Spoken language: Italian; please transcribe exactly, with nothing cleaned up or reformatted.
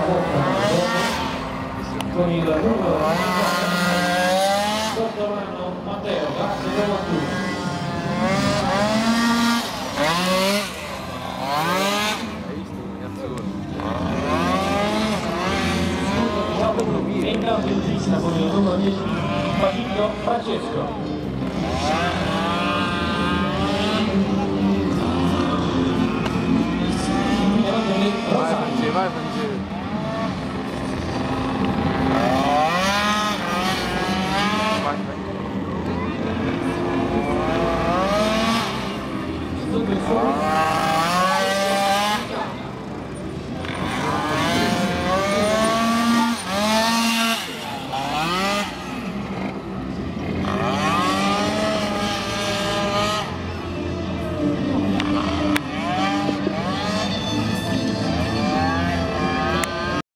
con il numero Sottomano Matteo, grazie per la e in cambio in pista con il numero dieci Fabio Francesco. Vai, vai, vai.